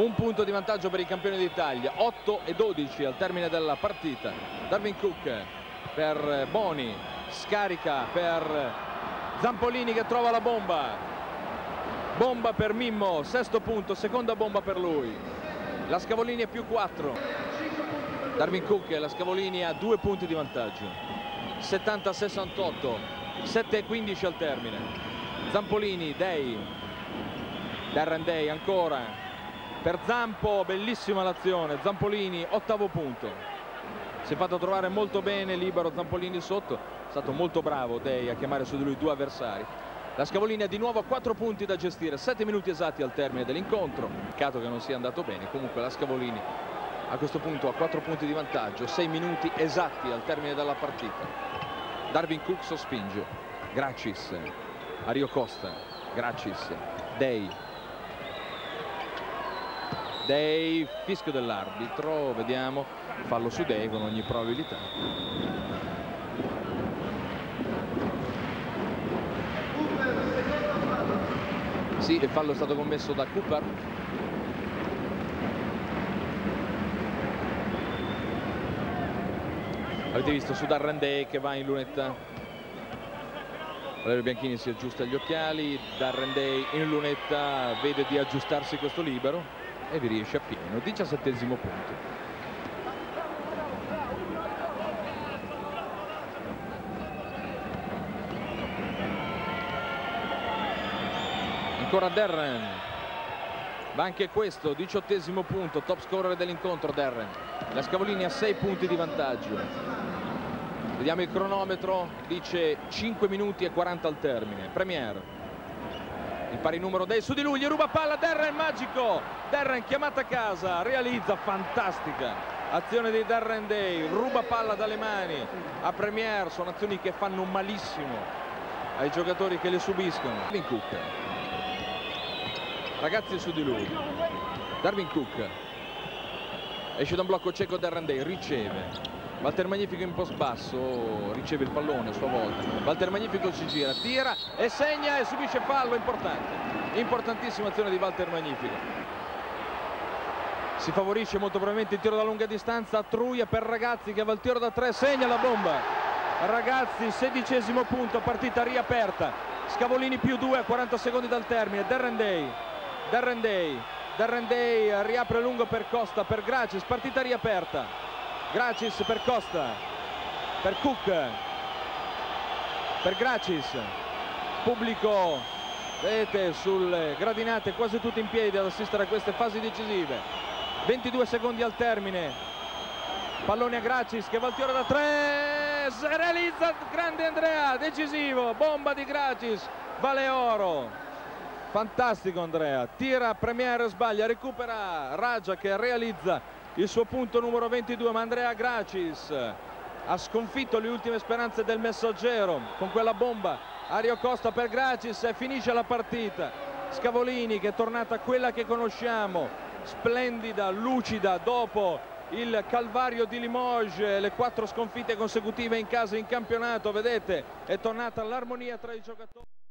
Un punto di vantaggio per i campioni d'Italia, 8-12 al termine della partita. Darwin Cook per Boni, scarica per Zampolini che trova la bomba. Bomba per Mimmo, sesto punto, seconda bomba per lui. La Scavolini è più 4. Darwin Cook e la Scavolini ha 2 punti di vantaggio. 70-68, 7-15 al termine. Zampolini, Day, Darren Day ancora per Zampo, bellissima l'azione. Zampolini, ottavo punto. Si è fatto trovare molto bene libero Zampolini sotto, è stato molto bravo Day a chiamare su di lui 2 avversari. La Scavolini ha di nuovo 4 punti da gestire, 7 minuti esatti al termine dell'incontro. Peccato che non sia andato bene, comunque la Scavolini a questo punto ha 4 punti di vantaggio, 6 minuti esatti al termine della partita. Darwin Cook sospinge, Gracis, Ario Costa, Gracis, Day, fischio dell'arbitro, vediamo, fallo su Day con ogni probabilità. Sì, il fallo è stato commesso da Cooper. Avete visto su Darren Day che va in lunetta. Valerio Bianchini si aggiusta gli occhiali, Darren Day in lunetta vede di aggiustarsi questo libero e vi riesce a pieno. 17° punto. Ancora Darren, va anche questo, 18° punto, top scorer dell'incontro Darren. La Scavolini ha 6 punti di vantaggio. Vediamo il cronometro, dice 5 minuti e 40 al termine. Premier, il pari numero Day su di lui, gli ruba palla, Darren magico, Darren chiamata a casa, realizza, fantastica azione di Darren Day, ruba palla dalle mani a Premier, sono azioni che fanno malissimo ai giocatori che le subiscono. Darwin Cook, ragazzi su di lui, Darwin Cook esce da un blocco cieco, Darren Day riceve, Walter Magnifico in post basso, riceve il pallone a sua volta, Walter Magnifico si gira, tira e segna e subisce fallo importante, importantissima azione di Walter Magnifico. Si favorisce molto probabilmente il tiro da lunga distanza, Truia per Ragazzi che va al tiro da 3, segna la bomba. Ragazzi, 16° punto, partita riaperta, Scavolini più 2 a 40 secondi dal termine. Darren Day riapre lungo per Costa, per Gracis, partita riaperta. Gracis per Costa, per Cook, per Gracis, pubblico, vedete, sulle gradinate quasi tutti in piedi ad assistere a queste fasi decisive. 22 secondi al termine, pallone a Gracis che va al tiro da 3, realizza, grande Andrea, decisivo, bomba di Gracis, vale oro, fantastico Andrea, tira Premier, sbaglia, recupera Raja che realizza il suo punto numero 22, ma Andrea Gracis ha sconfitto le ultime speranze del Messaggero con quella bomba. Ario Costa per Gracis e finisce la partita. Scavolini che è tornata quella che conosciamo, splendida, lucida dopo il calvario di Limoges, le 4 sconfitte consecutive in casa in campionato, vedete, è tornata l'armonia tra i giocatori.